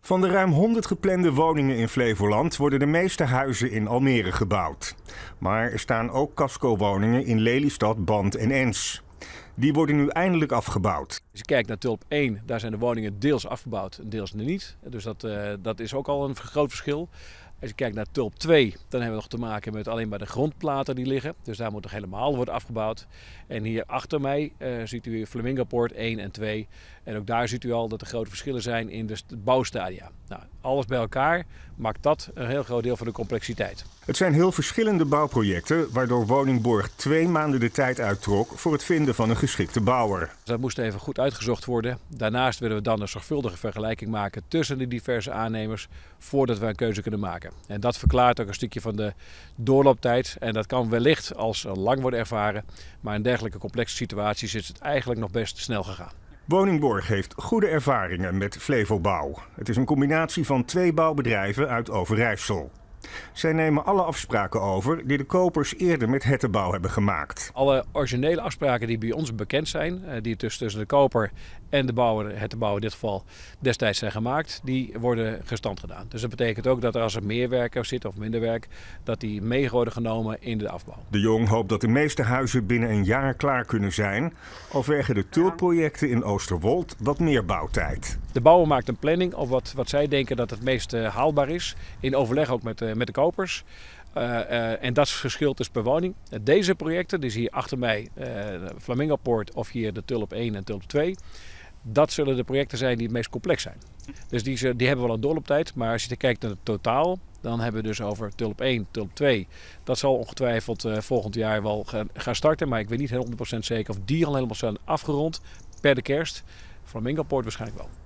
Van de ruim 100 geplande woningen in Flevoland worden de meeste huizen in Almere gebouwd. Maar er staan ook casco-woningen in Lelystad, Band en Ens. Die worden nu eindelijk afgebouwd. Als je kijkt naar Tulp 1, daar zijn de woningen deels afgebouwd en deels niet. Dus dat is ook al een groot verschil. Als je kijkt naar Tulp 2, dan hebben we nog te maken met alleen maar de grondplaten die liggen. Dus daar moet nog helemaal worden afgebouwd. En hier achter mij ziet u Flamingopoort 1 en 2. En ook daar ziet u al dat er grote verschillen zijn in de bouwstadia. Nou, alles bij elkaar maakt dat een heel groot deel van de complexiteit. Het zijn heel verschillende bouwprojecten, waardoor Woningborg 2 maanden de tijd uittrok voor het vinden van een geschikte bouwer. Dat moest even goed uitgezocht worden. Daarnaast willen we dan een zorgvuldige vergelijking maken tussen de diverse aannemers voordat we een keuze kunnen maken. En dat verklaart ook een stukje van de doorlooptijd. En dat kan wellicht als lang worden ervaren, maar in dergelijke complexe situaties is het eigenlijk nog best snel gegaan. Woningborg heeft goede ervaringen met Flevobouw. Het is een combinatie van 2 bouwbedrijven uit Overijssel. Zij nemen alle afspraken over die de kopers eerder met Hettebouw hebben gemaakt. Alle originele afspraken die bij ons bekend zijn, die tussen de koper en de bouwer, Hettebouw in dit geval, destijds zijn gemaakt, die worden gestand gedaan. Dus dat betekent ook dat er als er meer werk zit of minder werk, dat die mee worden genomen in de afbouw. De Jong hoopt dat de meeste huizen binnen een jaar klaar kunnen zijn. Al vergen de tulpprojecten in Oosterwold wat meer bouwtijd. De bouwer maakt een planning op wat zij denken dat het meest haalbaar is, in overleg ook met de kopers. En dat verschilt dus per woning. Deze projecten, dus hier achter mij Flamingopoort of hier de Tulp 1 en Tulp 2, dat zullen de projecten zijn die het meest complex zijn. Dus die hebben wel een doorlooptijd, maar als je kijkt naar het totaal, dan hebben we dus over Tulp 1, Tulp 2. Dat zal ongetwijfeld volgend jaar wel gaan starten, maar ik weet niet 100% zeker of die al helemaal zijn afgerond per de kerst. Flamingopoort waarschijnlijk wel.